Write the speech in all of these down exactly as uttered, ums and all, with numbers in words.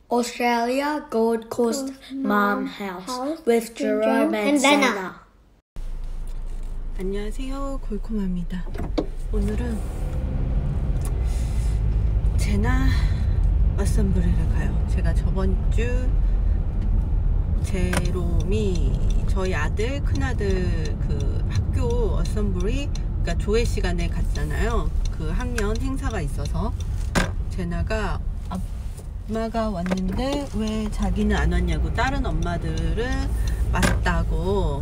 Australia Gold Coast Mom House with Jerome and Zena. 안녕하세요, 골코마입니다. 오늘은 제나 어셈블리를 가요. 제가 저번주 제롬이 저희 아들, 큰아들 그 학교 어셈블리, 그러니까 조회 시간에 갔잖아요. 그 학년 행사가 있어서 제나가 엄마가 왔는데 왜 자기는 안 왔냐고, 다른 엄마들은 왔다고,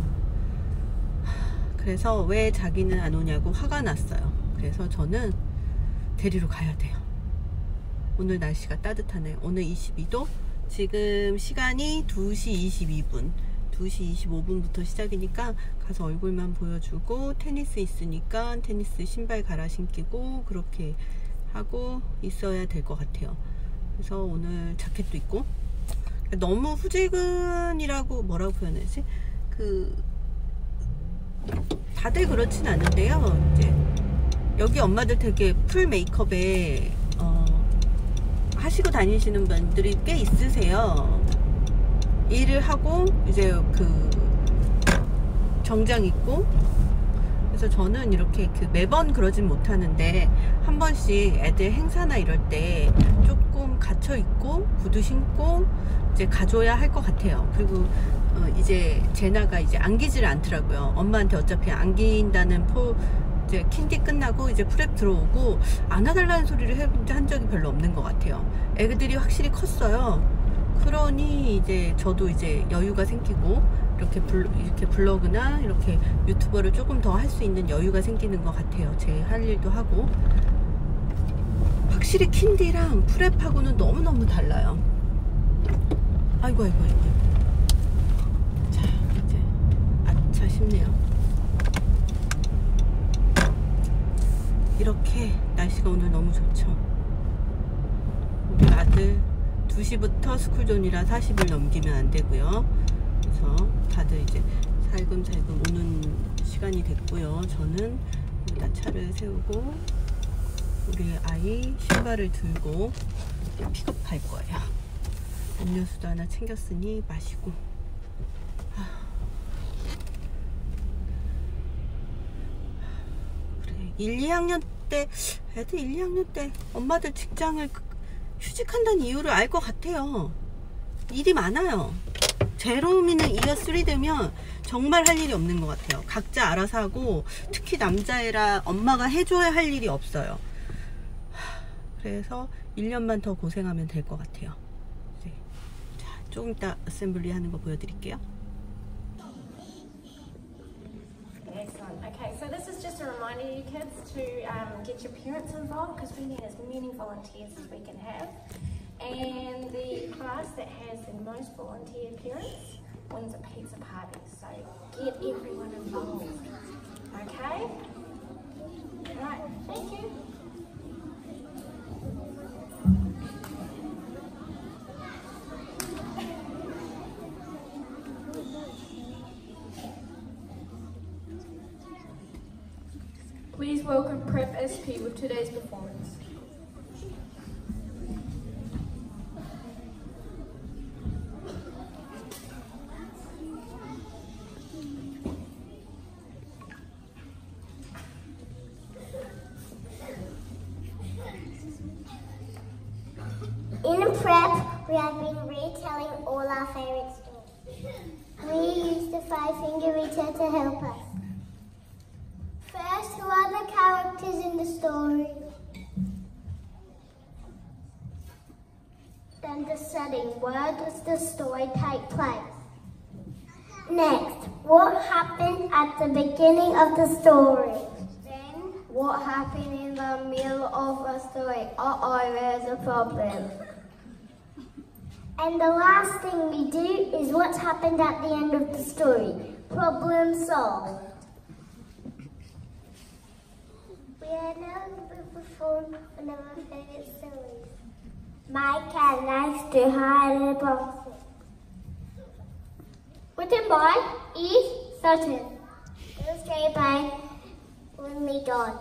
그래서 왜 자기는 안 오냐고 화가 났어요. 그래서 저는 데리러 가야 돼요. 오늘 날씨가 따뜻하네요. 오늘 이십이 도, 지금 시간이 두 시 이십이 분, 두 시 이십오 분부터 시작이니까 가서 얼굴만 보여주고, 테니스 있으니까 테니스 신발 갈아 신기고 그렇게 하고 있어야 될 것 같아요. 그래서 오늘 자켓도 입고, 너무 후질근이라고 뭐라고 표현하지? 그 다들 그렇진 않은데요. 이제 여기 엄마들 되게 풀 메이크업에 어, 하시고 다니시는 분들이 꽤 있으세요. 일을 하고 이제 그 정장 입고. 그래서 저는 이렇게 그 매번 그러진 못하는데 한 번씩 애들 행사나 이럴 때 조금 갇혀 있고 구두 신고 이제 가줘야 할 것 같아요. 그리고 어 이제 제나가 이제 안기질 않더라고요. 엄마한테 어차피 안긴다는 포 이제 킨디 끝나고 이제 프랩 들어오고 안아달라는 소리를 한 적이 별로 없는 것 같아요. 애들이 확실히 컸어요. 그러니 이제 저도 이제 여유가 생기고 이렇게 블, 이렇게 블로그나 이렇게 유튜버를 조금 더 할 수 있는 여유가 생기는 것 같아요. 제 할 일도 하고. 확실히 킨디랑 프랩하고는 너무너무 달라요. 아이고 아이고 아이고. 자, 이제 아차 싶네요. 이렇게 날씨가 오늘 너무 좋죠. 우리 아들 두 시부터 스쿨존이라 사십 일 넘기면 안 되고요. 그래서 다들 이제 살금살금 오는 시간이 됐고요. 저는 여기다 차를 세우고 우리 아이 신발을 들고 픽업할 거예요. 음료수도 하나 챙겼으니 마시고. 그래, 일, 이 학년 때 애들 일, 이 학년 때 엄마들 직장을 휴직한다는 이유를 알 것 같아요. 일이 많아요. 제롬이는 이어 쓰리 되면 정말 할 일이 없는 것 같아요. 각자 알아서 하고, 특히 남자애라 엄마가 해줘야 할 일이 없어요. 그래서 일 년만 더 고생하면 될 것 같아요. 네. 자, 조금 이따 어셈블리 하는 거 보여드릴게요. Excellent. Okay, so this is just a reminder, you kids, to um, get your parents involved because we need as many volunteers as we can have. And the class that has the most volunteer parents wins a pizza party. So get everyone involved. Okay? Right, thank you. Please welcome Prep S P with today's performance. In Prep, we have been retelling all our favourite stories. We used the five-finger reader to help us. First, who are the characters in the story? Then the setting. Where does the story take place? Next, what happened at the beginning of the story? Then, what happened in the middle of the story? Uh-oh, there's a problem. And the last thing we do is what happened at the end of the story. Problem solved. We are now going to perform one of our favourite stories. My cat likes to hide in the boxes. Written by E. Sutton. Illustrated by Winley Dodd.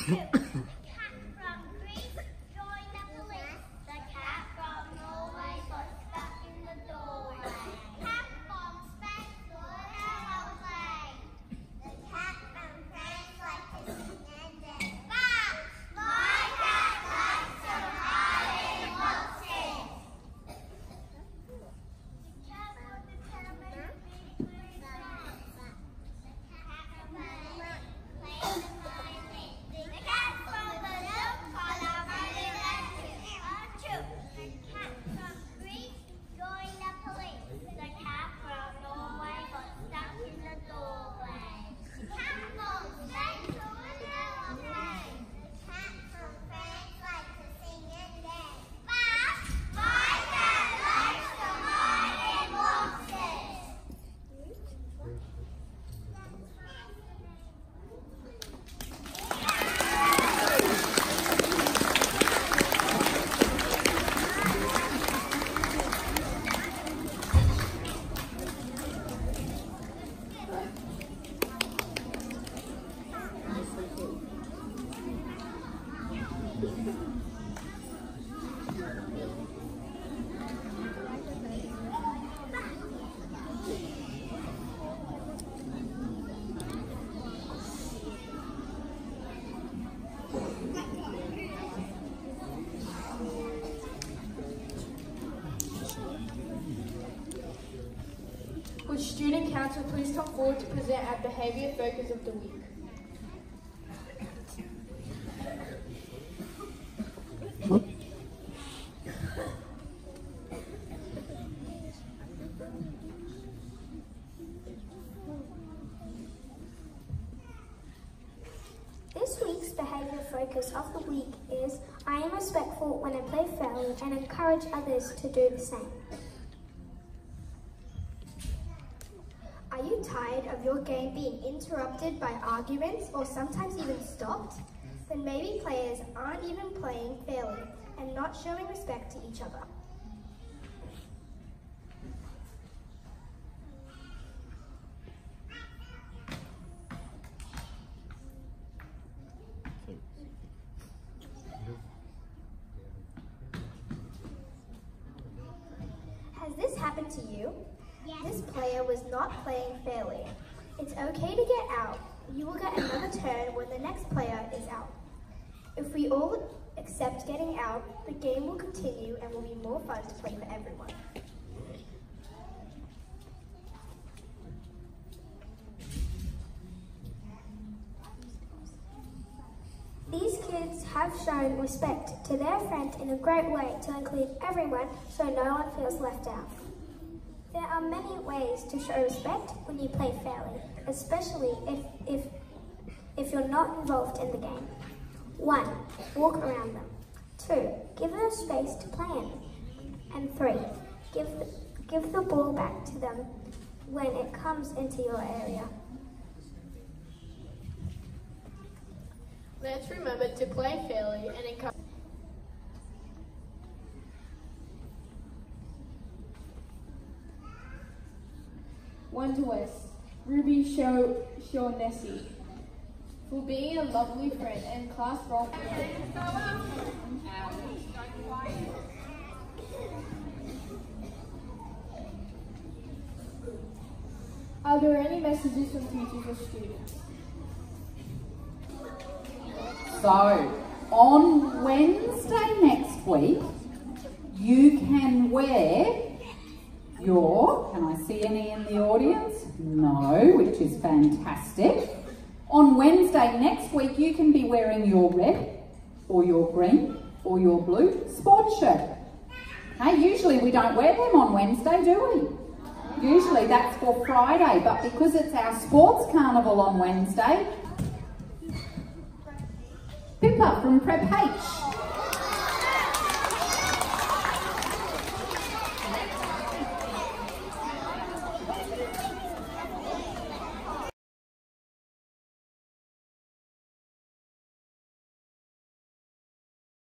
Would Student Council please come forward to present our Behaviour Focus of the Week? This week's Behaviour Focus of the Week is I am respectful when I play fairly and encourage others to do the same. Are you tired of your game being interrupted by arguments or sometimes even stopped? Then maybe players aren't even playing fairly and not showing respect to each other. Has this happened to you? This player was not playing fairly. It's okay to get out. You will get another turn when the next player is out. If we all accept getting out, the game will continue and will be more fun to play for everyone. These kids have shown respect to their friend in a great way to include everyone so no one feels left out. There are many ways to show respect when you play fairly, especially if, if, if you're not involved in the game. One, walk around them. Two, give them space to play in. And three, give the, give the ball back to them when it comes into your area. Let's remember to play fairly and encourage. One to West, Ruby Shaughnessy, for being a lovely friend and class role model. Are there any messages from teachers or students? So, on Wednesday next week, you can wear your, can I see any in the audience? No, which is fantastic. On Wednesday next week, you can be wearing your red or your green or your blue sports shirt. Hey, usually we don't wear them on Wednesday, do we? Usually that's for Friday, but because it's our sports carnival on Wednesday, Pippa from Prep H.